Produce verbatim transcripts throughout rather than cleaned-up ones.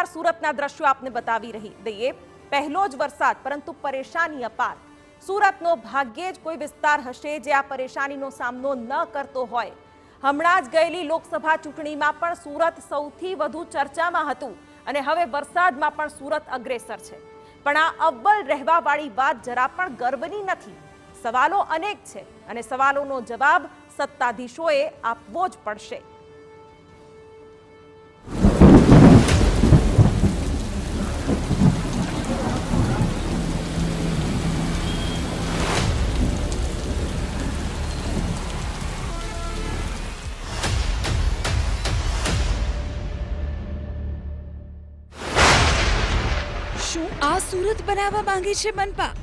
सूरतना दृश्यो आपने बतावी रही दઈએ પહેલો જ વરસાદ પરંતુ પરેશાની અપાર સુરતનો ભાગ્યે જ કોઈ વિસ્તાર હશે જે આ પરેશાનીનો સામનો ન કરતો હોય હમણાં જ ગયેલી લોકસભા ચૂંટણીમાં પણ સુરત સૌથી વધુ ચર્ચામાં હતું અને હવે વરસાદમાં પણ સુરત અગ્રેસર છે પણ આ અવ્વલ રહેવાવાળી વાત જરા પણ ગર્વની નથી સવાલો અનેક છે અને સવાલોનો જવાબ સત્તાધીશોએ આપવો જ પડશે શું આ સુરત બનાવવા માંગે છે મનપા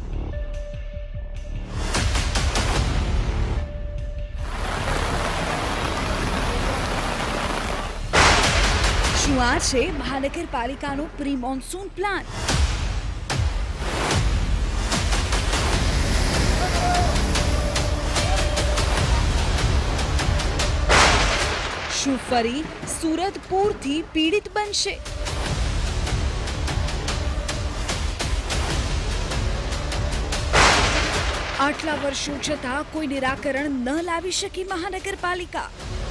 શું આ છે મહાનગરપાલિકાનો પ્રી મોન્સૂન પ્લાન શું ફરી સુરત પૂરથી પીડિત બનશે આટલા વર્ષો છતાં કોઈ નિરાકરણ ન લાવી શકી મહાનગરપાલિકા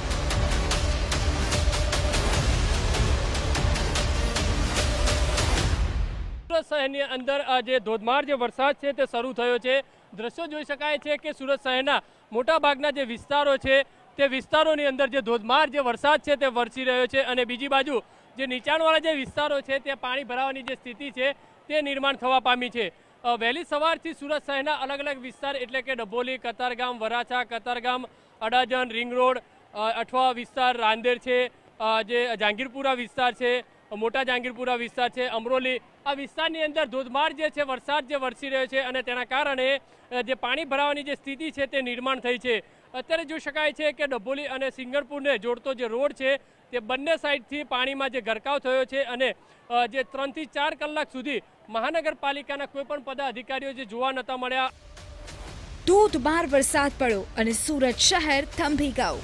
સુરત શહેરની અંદર જે ધોધમાર જે વરસાદ છે તે શરૂ થયો છે દ્રશ્યો જોઈ શકાય છે કે સુરત શહેરના મોટા ભાગના જે વિસ્તારો છે તે વિસ્તારોની અંદર જે ધોધમાર જે વરસાદ છે તે વરસી રહ્યો છે અને બીજી બાજુ જે નીચાણવાળા જે વિસ્તારો છે તે પાણી ભરાવાની જે સ્થિતિ છે તે નિર્માણ થવા પામી છે વહેલી સવારથી સુરત શહેરના અલગ અલગ વિસ્તાર એટલે કે ડભોલી કતારગામ વરાછા કતારગામ અડાજણ રિંગ રોડ અઠવા વિસ્તાર રાંદેર છે જે જહાંગીરપુરા વિસ્તાર છે મોટા જહાંગીરપુરા વિસ્તાર છે અમરોલી આ વિસ્તારની અંદર ધોધમાર જે છે વરસાદ જે વરસી રહ્યો છે અને તેના કારણે જે પાણી ભરાવાની જે સ્થિતિ છે તે નિર્માણ થઈ છે અત્યારે જોઈ શકાય છે કે ડભોલી અને સિંગરપુરને જોડતો જે રોડ છે તે બંને સાઈડથી પાણીમાં જે ગરકાવ થયો છે અને જે ત્રણથી ચાર કલાક સુધી મહાનગરપાલિકાના કોઈ પણ પદાધિકારીઓ જે જોવા નતા મળ્યા ધોધમાર વરસાદ પડ્યો અને સુરત શહેર થંભી ગયું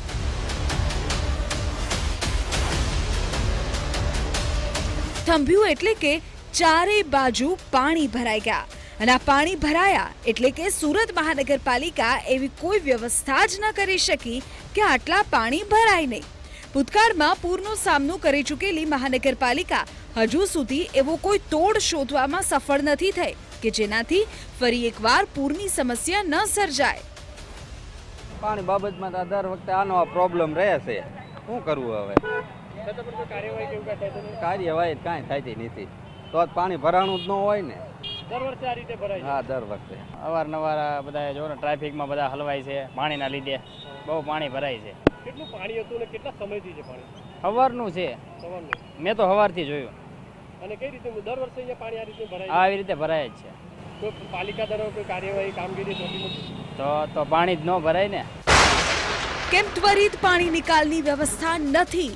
થંભ્યું એટલે કે ચારે બાજુ પાણી ભરાઈ ગયા અને આ પાણી ભરાયા એટલે કે સુરત મહાનગરપાલિકા એવી કોઈ વ્યવસ્થા જ ન કરી શકી કે આટલા પાણી ભરાય નહીં ભૂતકાળમાં પૂરનો સામનો કરી ચૂકેલી મહાનગરપાલિકા હજુ સુધી એવો કોઈ તોડ શોધવામાં સફળ નથી થઈ કે જેનાથી ફરી એકવાર પૂરની સમસ્યા ન સર્જાય પાણી બાબતમાં દર વખતે આનો આ પ્રોબ્લેમ રહે છે શું કરવું હવે કાર્યવાહી કાંઈ થતી નથી તો પાણી ભરાણું જ ન હોય ને દર વર્ષે આ રીતે ભરાય હા દર વખતે અવારનવાર બધા જો ને ટ્રાફિકમાં બધા હલવાય છે પાણીના લીધે બહુ પાણી ભરાય છે કેટલું પાણી હતું ને કેટલા સમયથી છે પાણી સવારનું છે સવારનું મેં તો સવારથી જોયું અને કઈ રીતે દર વર્ષે અહીંયા પાણી આ રીતે ભરાય આવી રીતે ભરાય જ છે કોઈ પાલિકા દ્વારા કોઈ કાર્યવાહી કામગીરી થતી નથી તો તો પાણી જ ન ભરાય ને કેમ ત્વરિત પાણી નિકાલની વ્યવસ્થા નથી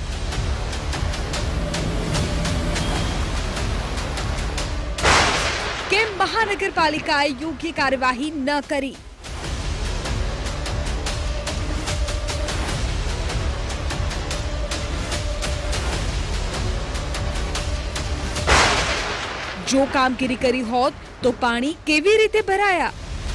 કેમ મહાનગરપાલિકાએ યોગ્ય કાર્યવાહી ન કરી જો કામગીરી કરી હોત તો પાણી કેવી રીતે ભરાયા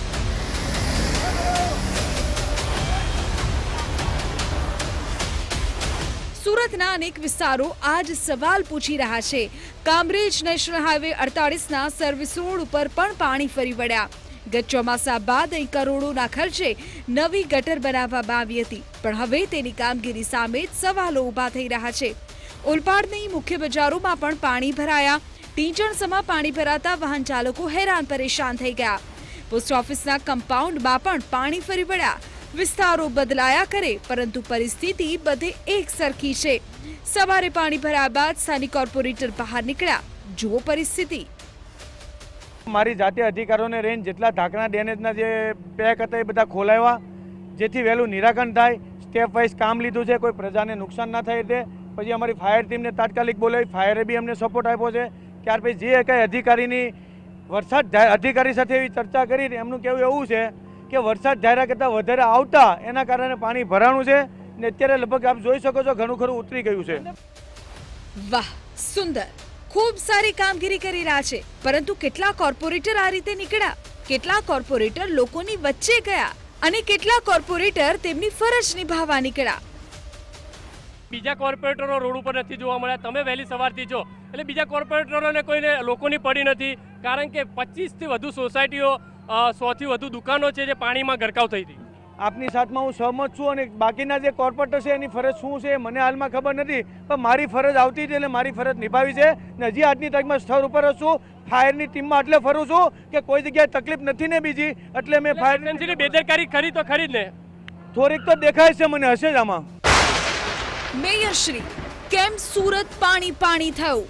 સુરતના અનેક વિસ્તારો આજ સવાલ પૂછી રહ્યા છે કામરેજ નેશનલ હાઈવે અડતાલીસ ના સર્વિસ રોડ ઉપર પણ પાણી ફરી વળ્યા ગત ચોમાસા બાદ અહીં કરોડોના ખર્ચે નવી ગટર બનાવવામાં આવી હતી પણ હવે તેની કામગીરી સામે જ સવાલો ઊભા થઈ રહ્યા છે ઓલપાડની મુખ્ય બજારોમાં પણ પાણી ભરાયા ટીંચણસમાં પાણી ભરાતા વાહન ચાલકો હેરાન પરેશાન થઈ ગયા પોસ્ટ ઓફિસના કમ્પાઉન્ડમાં પણ પાણી ફરી વળ્યા વિસ્તારો બદલાયા કરે પરંતુ પરિસ્થિતિ બધે એક સરખી છે સવારે પાણી ભર્યા બાદ સ્થાનિક કોર્પોરેટર બહાર નીકળ્યા જુઓ પરિસ્થિતિ મારી જાતે અધિકારીઓને રહીને જેટલા ઢાંકણા ડેમેજના જે પેક હતા એ બધા ખોલાવ્યા જેથી વહેલું નિરાકરણ થાય સ્ટેપ વાઇઝ કામ લીધું છે કોઈ પ્રજાને નુકસાન ના થાય તે પછી અમારી ફાયર ટીમને તાત્કાલિક બોલાવી ફાયરે બી અમને સપોર્ટ આપ્યો છે ત્યાર પછી જે કંઈ અધિકારીની વરસાદ અધિકારી સાથે એવી ચર્ચા કરી એમનું કહેવું એવું છે કે વરસાદ ધાર્યા કરતાં વધારે આવતા એના કારણે પાણી ભરાણું છે ને અત્યારે લગભગ આપ જોઈ શકો છો ઘણું ખરું ઉતરી ગયું છે વાહ સુંદર ખૂબ સારી કામગીરી કરી રહ્યા છે, પરંતુ કેટલા કોર્પોરેટર આ રીતે નીકળ્યા, કેટલા કોર્પોરેટર લોકોની વચ્ચે ગયા અને કેટલા કોર્પોરેટર તેમની ફરજ નિભાવવા નીકળ્યા. બીજા કોર્પોરેટરો રોડ ઉપર નથી જોવા મળ્યા. તમે વહેલી સવારથી જો એટલે બીજા કોર્પોરેટરોને કોઈને લોકોની પડી નથી, કારણ કે પચીસથી વધુ સોસાયટીઓ, સોથી વધુ દુકાનો છે જે પાણીમાં ગરકાવ થઈ હતી. આપની સાથમાં હું સહમત છું અને બાકીના જે કોર્પોરેટર છે એની ફરજ શું છે મને હાલમાં ખબર નથી, પણ મારી ફરજ આવતી હતી એટલે મારી ફરજ નિભાવી છે ને હજી આજની તારીખમાં સ્થળ ઉપર જ છું. ફાયરની ટીમમાં એટલે ફરું છું કે કોઈ જગ્યાએ તકલીફ નથી ને બીજી, એટલે મેં ફાયર એજન્સીની બેદરકારી ખરી તો ખરી જ ને, થોડીક તો દેખાય છે મને, હશે જ આમાં. મેયર શ્રી, કેમ સુરત પાણી પાણી થયું?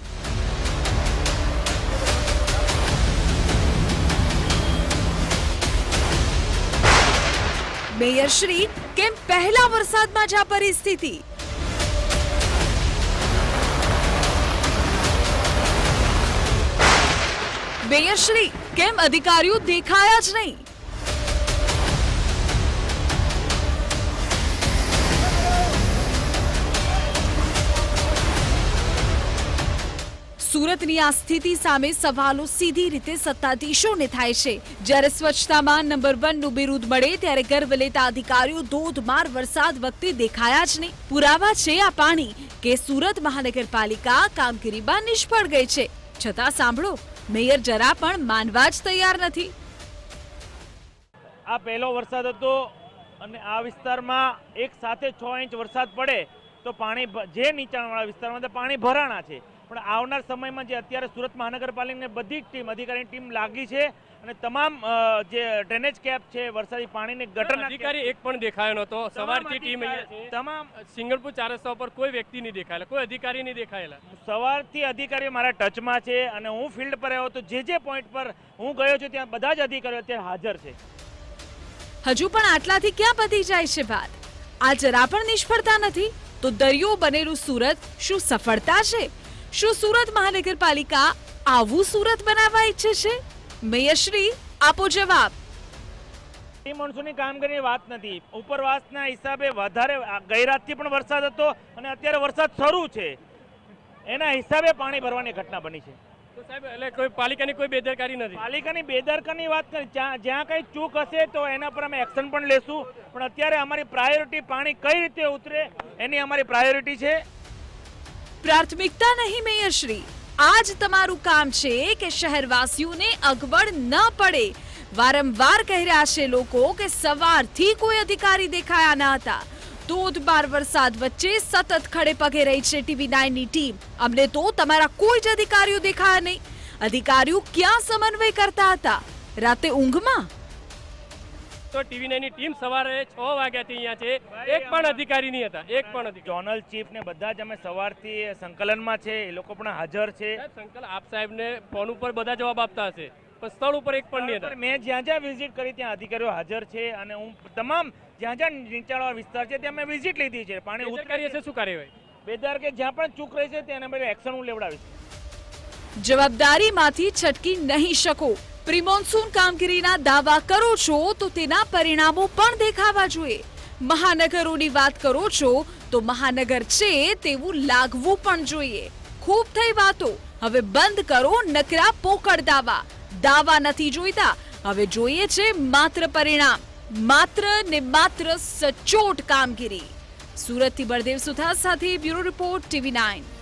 મેયર શ્રી, કેમ પહેલા વરસાદમાં જ આ પરિસ્થિતિ? મેયર શ્રી, કેમ અધિકારીઓ દેખાયા જ નહીં? સુરતની આ સ્થિતિ સામે સવાલો સીધી રીતે સત્તાધીશોને થાય છે. જ્યારે સ્વચ્છતામાં નંબર વન નું બિરુદ મળે ત્યારે ગર્વ લેતા અધિકારીઓ ધોધમાર વરસાદ વખતે દેખાયા જ નહીં. પુરાવા છે આ પાણી કે સુરત મહાનગરપાલિકા કામગીરીમાં નિષ્ફળ ગઈ છે. છતાં સાંભળો, મેયર જરા પણ માનવા જ તૈયાર નથી. આ પહેલો વરસાદ હતો અને આ વિસ્તારમાં એક સાથે છ ઇંચ વરસાદ પડે તો પાણી, જે નીચાણવાળા વિસ્તારમાં પાણી ભરાણા છે, પણ આવનાર સમયમાં જે અત્યારે સુરત મહાનગરપાલિકાની બધી જ ટીમ, અધિકારીની ટીમ લાગી છે અને તમામ જે ડ્રેનેજ કેપ છે, વરસાદી પાણીને ગટરના અધિકારી એક પણ દેખાયો નહોતો. સવારથી ટીમ અહીંયા છે, તમામ સિંગલપુર ચાર રસ્તા પર કોઈ વ્યક્તિ નહીં દેખાયેલા, કોઈ અધિકારી નહીં દેખાયેલા. સવારથી અધિકારીઓ મારા ટચમાં છે અને હું ફિલ્ડ પર આવ્યો તો જે જે પોઈન્ટ પર હું ગયો છું ત્યાં બધા જ અધિકારીઓ અત્યારે હાજર છે. હજુ પણ આટલાથી ક્યાં પતી જાય છે વાત? આ જરા પણ નિષ્ફળતા નથી તો દરિયો બનેલું સુરત શું સફળતા છે? શું સુરત મહાનગરપાલિકા આવું સુરત બનાવવા ઈચ્છે છે? મેયરશ્રી, આપો જવાબ. મોન્સૂનની કામગીરીની વાત નથી. ઉપરવાસના હિસાબે વધારે ગઈરાતથી પણ વરસાદ હતો અને અત્યારે વરસાદ શરૂ છે, એના હિસાબે પાણી ભરવાની ઘટના બની છે. તો સાહેબ, એટલે કોઈ પાલિકાની કોઈ બેદરકારી નથી? પાલિકાની બેદરકારીની વાત કરી, જ્યાં કંઈ ચૂક હશે તો એના પર અમે એક્શન પણ લેશું, પણ અત્યારે અમારી પ્રાયોરિટી પાણી કઈ રીતે ઉતરે એની અમારી પ્રાયોરિટી છે. પ્રાથમિકતા નહીં મેયરશ્રી, આજ તમારું કામ છે કે શહેરવાસીઓને અગવડ ન પડે. વારંવાર કહી રહ્યા છે લોકો કે સવારથી કોઈ અધિકારી દેખાયા ન હતા. ધોધમાર વરસાદ વચ્ચે સતત ખડે પગે રહી છે ટીવી નાઇન ની ટીમ. અમને તો તમારા કોઈ જ અધિકારીઓ દેખાયા નહીં. અધિકારીઓ ક્યાં સમન્વય કરતા હતા? રાતે ઊંઘમાં? તો ટીવી નાઇન ની ટીમ સવારે છ વાગ્યાથી અહીંયા છે, એક પણ અધિકારી નહીં હતા, એક પણ અધિકારી. ઝોનલ ચીફ ને બધા જ અમે સવારથી સંકલનમાં છે, એ લોકો પણ હાજર છે. સંકલન આપ સાહેબને ફોન ઉપર બધા જવાબ આપતા હશે, પણ સ્થળ ઉપર એક પણ નહીં હતા. મેં જ્યાં જ્યાં વિઝિટ કરી ત્યાં અધિકારીઓ હાજર છે અને હું તમામ જ્યાં જ્યાં નીચાણવાળા વિસ્તાર છે ત્યાં મેં વિઝિટ લીધી છે. પાણી ઉતરી છે, શું કાર્યવાહી? બેદાર કે જ્યાં પણ ચૂક રહી છે ત્યાં અમે એક્શન હું લેવડાવીશ. જવાબદારીમાંથી છટકી નહીં શકો. પ્રી-મોન્સૂન કામગીરીના દાવા કરો છો તો તેના પરિણામો પણ દેખાવા જોઈએ. મહાનગરોની વાત કરો છો તો મહાનગર છે તેવું લાગવું પણ જોઈએ. ખૂબ થઈ વાતો, હવે બંધ કરો નકરા પોકળ દાવા. દાવા નથી જોઈતા, હવે જોઈએ છે માત્ર પરિણામ, માત્ર ને માત્ર સચોટ કામગીરી. સુરતથી બળદેવ સુથાર સાથે બ્યુરો રિપોર્ટ ટીવી નાઇન.